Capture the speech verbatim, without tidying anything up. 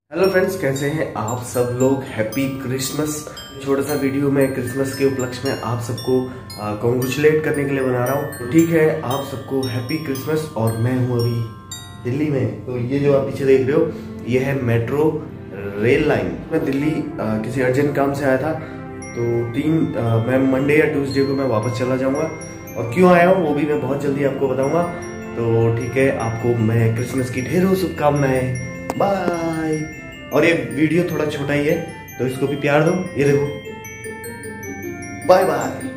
Hello friends, कैसे हैं आप सब लोग। Happy Christmas. छोटा सा वीडियो मैं क्रिसमस के उपलक्ष्य में आप सबको कॉन्ग्रेचुलेट करने के लिए बना रहा हूँ। ठीक है, आप सबको हैप्पी क्रिसमस। और मैं हूँ अभी दिल्ली में, तो ये जो आप पीछे देख रहे हो ये है मेट्रो रेल लाइन। मैं दिल्ली आ, किसी अर्जेंट काम से आया था, तो तीन आ, मैं मंडे या ट्यूसडे को मैं वापस चला जाऊँगा। और क्यों आया हूँ वो भी मैं बहुत जल्दी आपको बताऊँगा। तो ठीक है, आपको मैं क्रिसमस की ढेरों शुभकामनाएं। बाय। और ये वीडियो थोड़ा छोटा ही है, तो इसको भी प्यार दो। ये देखो, बाय बाय।